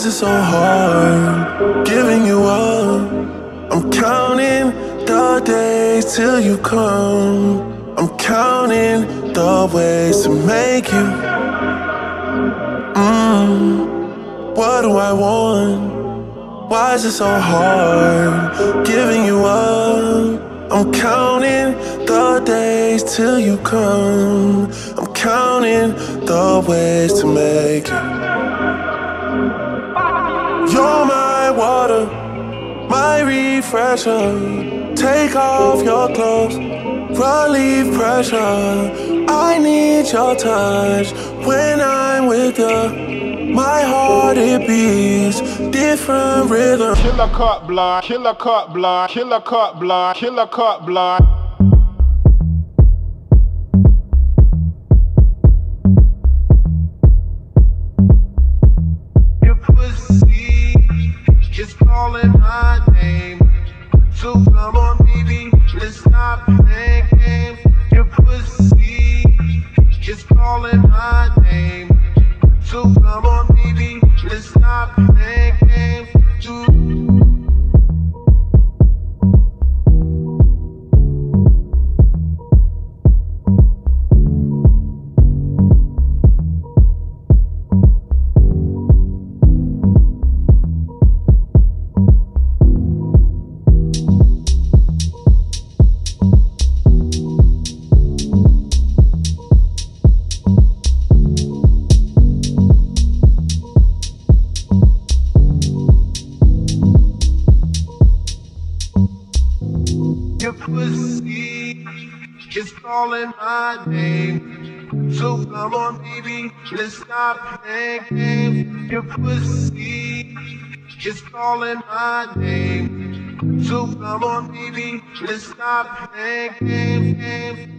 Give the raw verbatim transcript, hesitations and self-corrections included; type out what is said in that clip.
is it so hard giving you up? I'm counting the days till you come. I'm counting the ways to make you. Mm, what do I want? Why is it so hard giving you up? I'm counting the days till you come. I'm counting the ways to make you. You're my water, my refresher. Take off your clothes, relieve pressure. I need your touch when I'm with you. My heart, it beats different rhythm. Killa cut block, killa cut block, killa cut block, killa cut block. Your pussy is calling my name. So come on, baby, let's stop playing games. Your pussy is calling my name. So come on, baby, let's stop playing games. Your pussy is calling my name. So come on, baby, let's stop playing games. Your pussy is calling my name. So come on, baby, let's stop playing games.